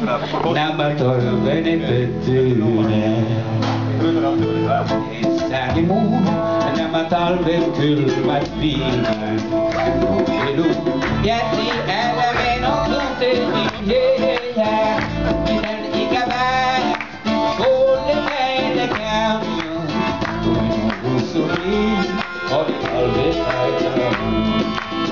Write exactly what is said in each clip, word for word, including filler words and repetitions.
nämä toiveeni pettyneen. Sääli muu, nämä talven kylmät viimään. Ilu jätti älä menon tunteeni heijää. Miten ikävää, kuulle meille käynyt. Kuin hussuri, oli talvet aikaan.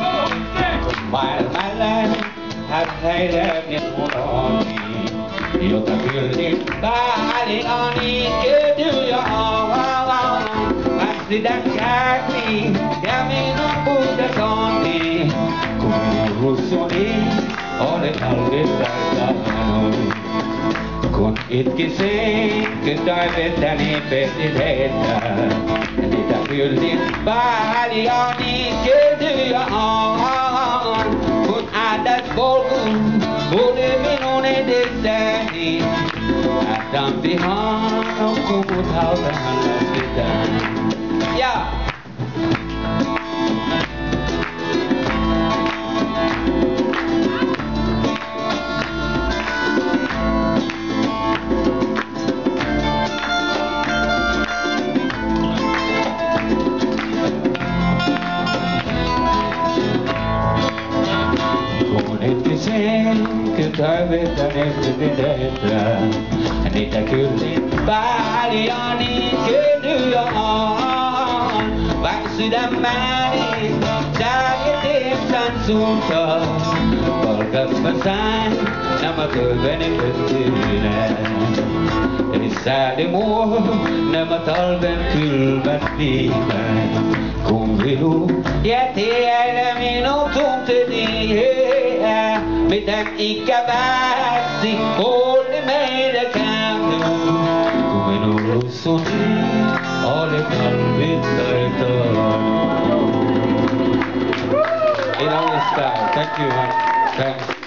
Maailmalla hätäilemme minuloni, jota kyllin päällin on niin kedy ja avaa. Sydän käsi ja minun puhdas onni, kun minun russuni oli talvesta aikaan. Kun itkisin, kun toivettani pettiseettä, niitä kyllin päällin on niin kedy ja avaa. Kun ääntäs polkun tuli minun edessäni, ähtän pihaan kun mut hautahan lasketaan. Ja kun etsin, kun toivettani pettiseettä, niitä kyllin pääliä niin kedyä on. Vaikka sydämäni säägetessään suuntaan, palkas mä sain nämä toiveeni pettyneen. Ei sääli muu nämä talven kylmät viimään, kun vilu jätti älä minun tunteeni heää. Miten ikävästi oli meillä käynyt, kun minun russuni oli talvitaitaan. Ei laulista. Thank you, man. Thanks.